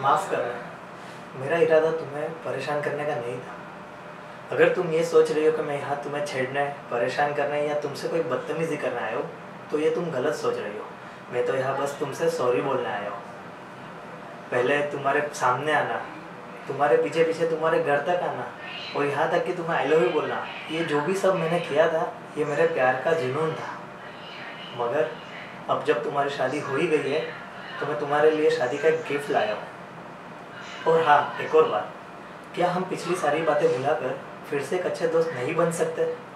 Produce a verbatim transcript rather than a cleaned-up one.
माफ़ करना, मेरा इरादा तुम्हें परेशान करने का नहीं था। अगर तुम ये सोच रही हो कि मैं यहाँ तुम्हें छेड़ने, परेशान करने या तुमसे कोई बदतमीज़ी करने आया हो, तो ये तुम गलत सोच रही हो। मैं तो यहाँ बस तुमसे सॉरी बोलने आया हूँ। पहले तुम्हारे सामने आना, तुम्हारे पीछे पीछे तुम्हारे घर तक आना और यहाँ तक कि तुम्हें आई लव यू बोलना, ये जो भी सब मैंने किया था ये मेरे प्यार का जुनून था। मगर अब जब तुम्हारी शादी हो ही गई है तो मैं तुम्हारे लिए शादी का एक गिफ्ट लाया हूँ। और हाँ, एक और बात, क्या हम पिछली सारी बातें भुलाकर फिर से एक अच्छे दोस्त नहीं बन सकते?